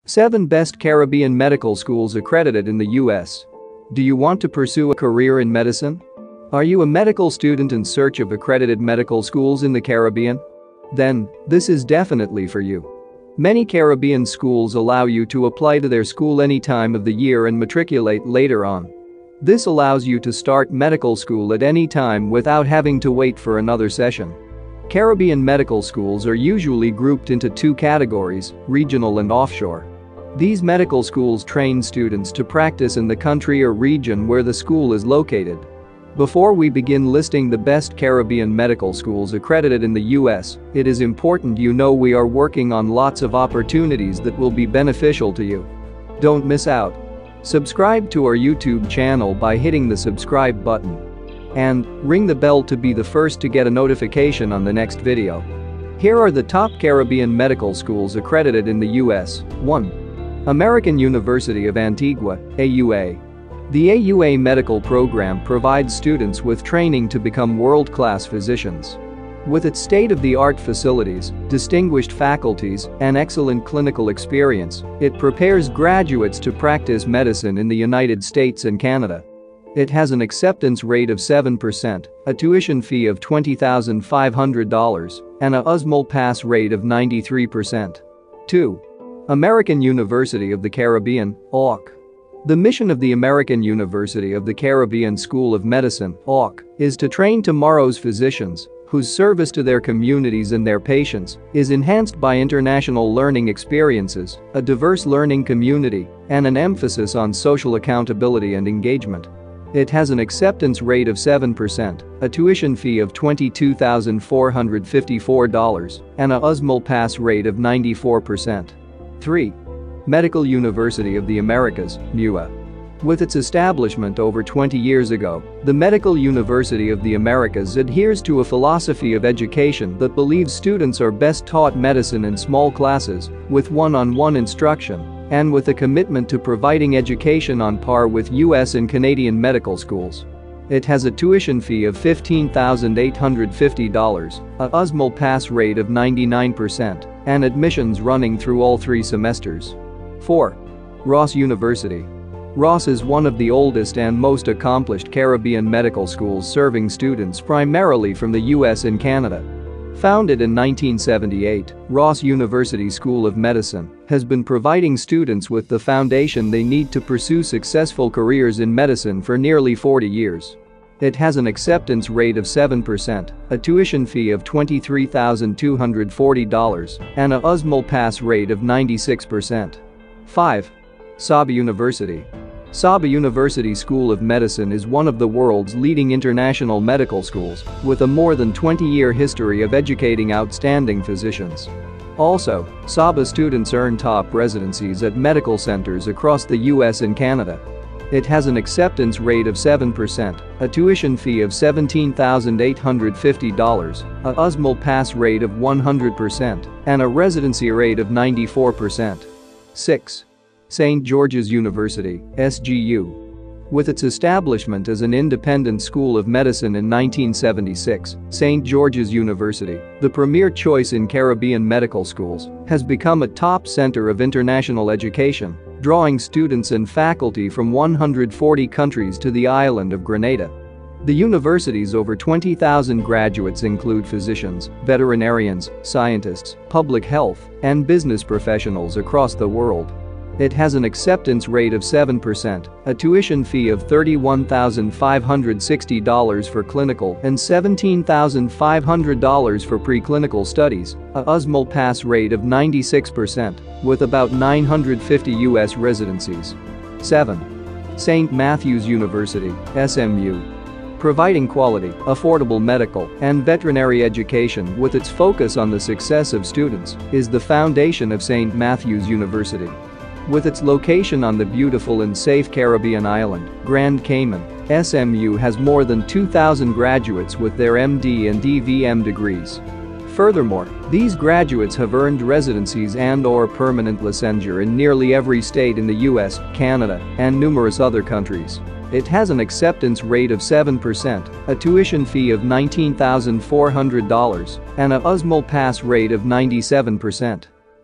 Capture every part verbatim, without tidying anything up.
seven Best Caribbean Medical Schools Accredited in the U S Do you want to pursue a career in medicine? Are you a medical student in search of accredited medical schools in the Caribbean? Then, this is definitely for you. Many Caribbean schools allow you to apply to their school any time of the year and matriculate later on. This allows you to start medical school at any time without having to wait for another session. Caribbean medical schools are usually grouped into two categories, regional and offshore. These medical schools train students to practice in the country or region where the school is located. Before we begin listing the best Caribbean medical schools accredited in the U S, it is important you know we are working on lots of opportunities that will be beneficial to you. Don't miss out. Subscribe to our YouTube channel by hitting the subscribe button. And ring the bell to be the first to get a notification on the next video. Here are the top Caribbean medical schools accredited in the U S. one. American University of Antigua, A U A. The A U A Medical Program provides students with training to become world-class physicians. With its state-of-the-art facilities, distinguished faculties, and excellent clinical experience, it prepares graduates to practice medicine in the United States and Canada. It has an acceptance rate of seven percent, a tuition fee of twenty thousand five hundred dollars, and a U S M L E pass rate of ninety-three percent. two. American University of the Caribbean, A U C. The mission of the American University of the Caribbean School of Medicine, A U C, is to train tomorrow's physicians, whose service to their communities and their patients is enhanced by international learning experiences, a diverse learning community, and an emphasis on social accountability and engagement. It has an acceptance rate of seven percent, a tuition fee of twenty-two thousand four hundred fifty-four dollars, and a U S M L E pass rate of ninety-four percent. three. Medical University of the Americas, M U A. With its establishment over twenty years ago, the Medical University of the Americas adheres to a philosophy of education that believes students are best taught medicine in small classes, with one-on-one instruction, and with a commitment to providing education on par with U S and Canadian medical schools. It has a tuition fee of fifteen thousand eight hundred fifty dollars, a U S M L E pass rate of ninety-nine percent, and admissions running through all three semesters. four. Ross University. Ross is one of the oldest and most accomplished Caribbean medical schools serving students primarily from the U S and Canada. Founded in nineteen seventy-eight, Ross University School of Medicine has been providing students with the foundation they need to pursue successful careers in medicine for nearly forty years. It has an acceptance rate of seven percent, a tuition fee of twenty-three thousand two hundred forty dollars, and a U S M L E pass rate of ninety-six percent. five. Saba University. Saba University School of Medicine is one of the world's leading international medical schools, with a more than twenty-year history of educating outstanding physicians. Also, Saba students earn top residencies at medical centers across the U S and Canada. It has an acceptance rate of seven percent, a tuition fee of seventeen thousand eight hundred fifty dollars, a U S M L E pass rate of one hundred percent, and a residency rate of ninety-four percent. six. Saint George's University, S G U. With its establishment as an independent school of medicine in nineteen seventy-six, Saint George's University, the premier choice in Caribbean medical schools, has become a top center of international education, drawing students and faculty from one hundred forty countries to the island of Grenada. The university's over twenty thousand graduates include physicians, veterinarians, scientists, public health, and business professionals across the world. It has an acceptance rate of seven percent, a tuition fee of thirty-one thousand five hundred sixty dollars for clinical and seventeen thousand five hundred dollars for preclinical studies, a U S M L E pass rate of ninety-six percent, with about nine hundred fifty U S residencies. seven. Saint Matthew's University, S M U. Providing quality, affordable medical and veterinary education with its focus on the success of students is the foundation of Saint Matthew's University. With its location on the beautiful and safe Caribbean island, Grand Cayman, S M U has more than two thousand graduates with their M D and D V M degrees. Furthermore, these graduates have earned residencies and/or permanent licensure in nearly every state in the U S, Canada, and numerous other countries. It has an acceptance rate of seven percent, a tuition fee of nineteen thousand four hundred dollars, and a U S M L E pass rate of ninety-seven percent.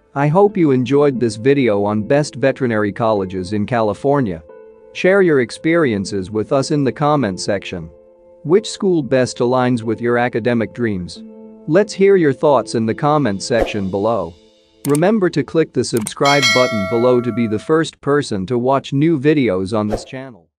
I hope you enjoyed this video on best veterinary colleges in California. Share your experiences with us in the comment section. Which school best aligns with your academic dreams? Let's hear your thoughts in the comment section below. Remember to click the subscribe button below to be the first person to watch new videos on this channel.